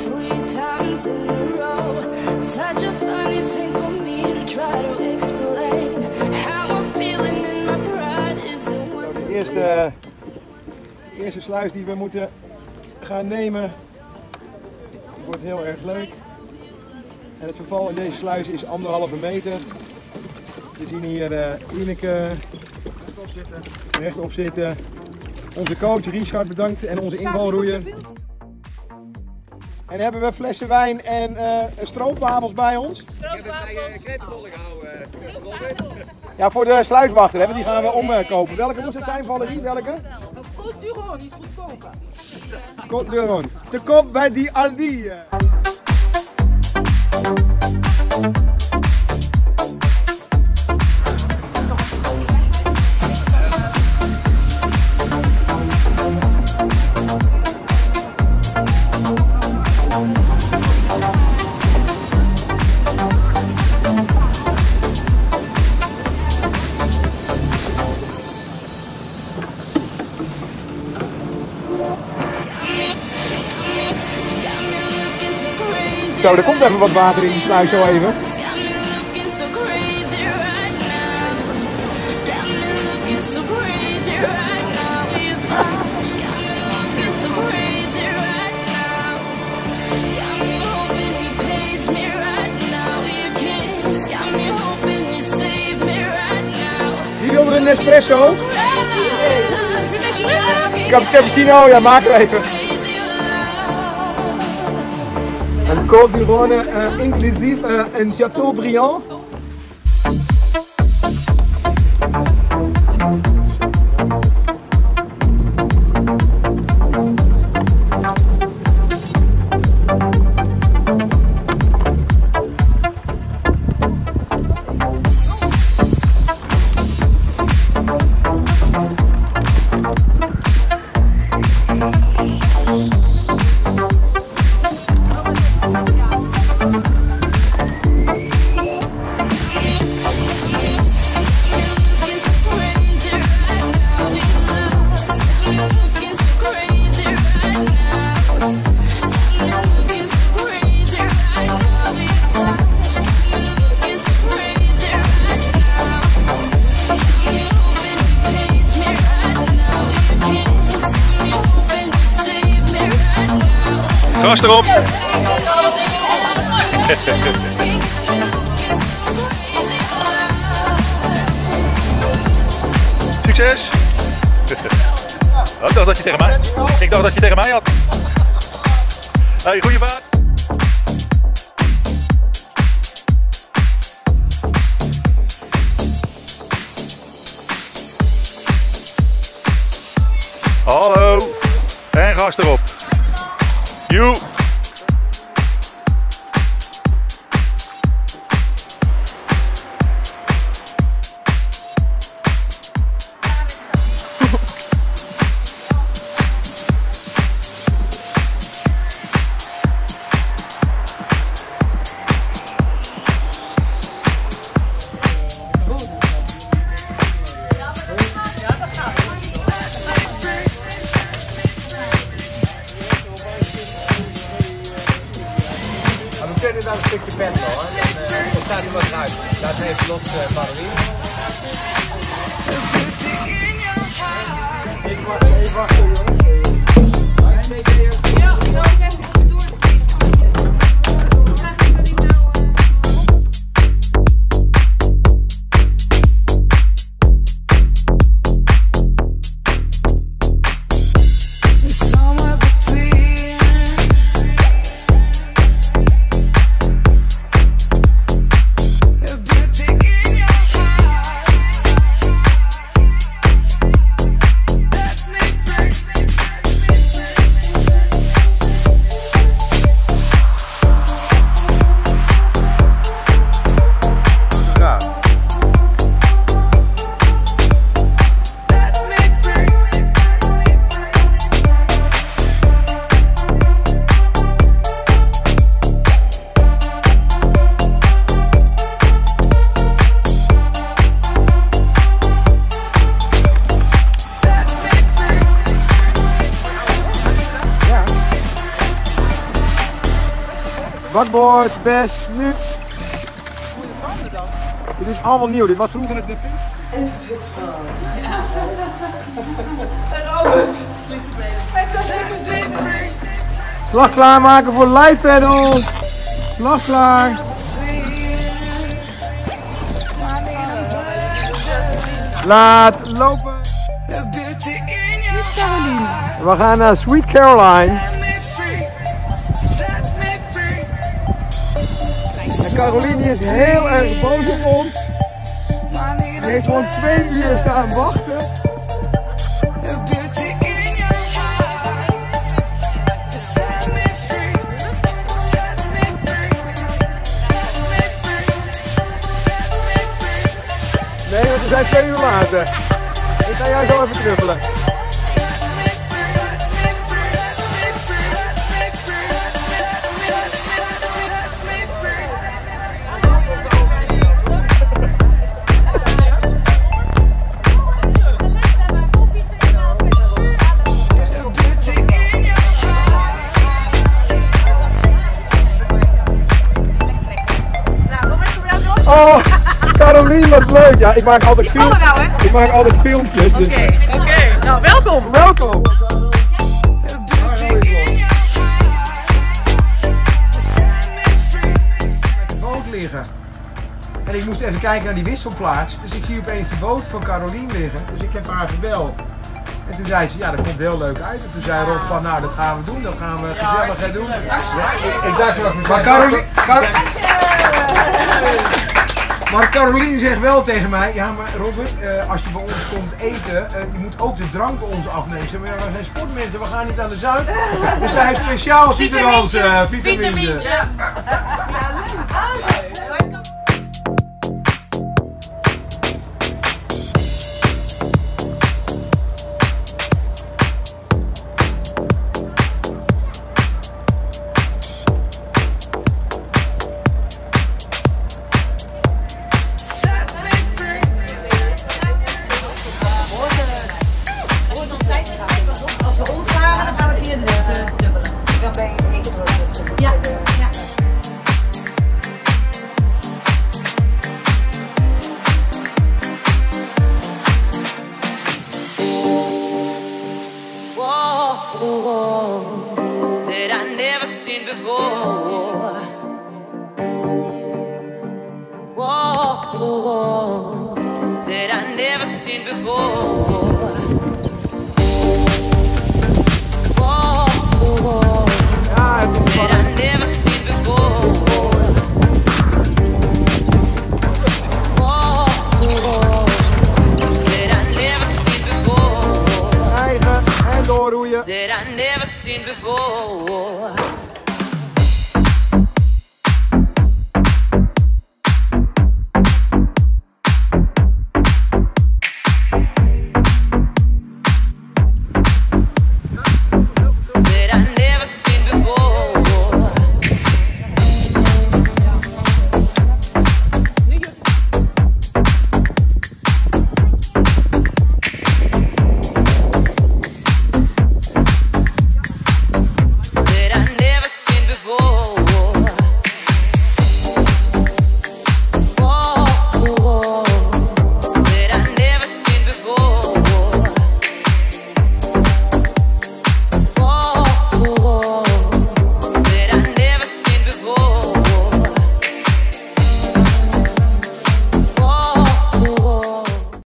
3 times in a row. Such a funny thing for me to try to explain. How I'm feeling in my pride is the one to De eerste sluis die we moeten gaan nemen, die wordt heel erg leuk. En het verval in deze sluis is 1,5 meter. We zien hier Ineke rechtop zitten. Onze coach Richard bedankt en onze invalroeier. En dan hebben we flessen wijn en stroopwafels bij ons. Stroopwafels. Ja, voor de sluiswachter, hè, die gaan we omkopen. Welke moest het zijn, Valerie? Welke? Côte d'Iron, niet goedkoper. Côte d'Iron. Te koop bij die Aldi. Zo, er komt even wat water in die sluis zo even. Wie wil er een espresso? Cappuccino, ja, maak er even. Een Côte d'Iron, inclusief een Chateaubriand. Gas erop! Succes! Ik dacht dat je tegen mij had. Hey, goeie vaart! Hallo! En gas erop! Joe! We kunnen dan een stukje pendelen hoor. Dan staat hij wat eruit. Laat even los, Valerie. Even wachten jongens. Ja, zo even goed door. Bakboord, best, nu. Dit is allemaal nieuw. Dit was vroeger het defect. Slag klaarmaken voor light pedals. Slag klaar. Laat lopen. We gaan naar Sweet Caroline. En Caroline is heel erg boos op ons. Ze heeft gewoon 2 uur staan wachten. Nee, want we zijn 2 uur later. Ik ga jou zo even knuffelen. Oh, Caroline, wat leuk. Ja, ik maak altijd filmpjes. Nou, hè? Ik maak altijd filmpjes. Dus... Oké. Nou, welkom. Welkom. Met de boot liggen. En ik moest even kijken naar die wisselplaats. Dus ik zie opeens de boot van Caroline liggen. Dus ik heb haar gebeld. En toen zei ze, ja, dat komt heel leuk uit. En toen zei Rob van, nou, dat gaan we doen. Dat gaan we gezellig doen. Ja, ik dacht wel. Maar Maar Caroline zegt wel tegen mij, ja maar Robert, als je bij ons komt eten, je moet ook de drank bij ons afnemen. Maar ja, we zijn sportmensen, we gaan niet aan de zuid. Dus zij heeft speciaal vitamintjes. That I never seen before. Whoa, that I never seen before.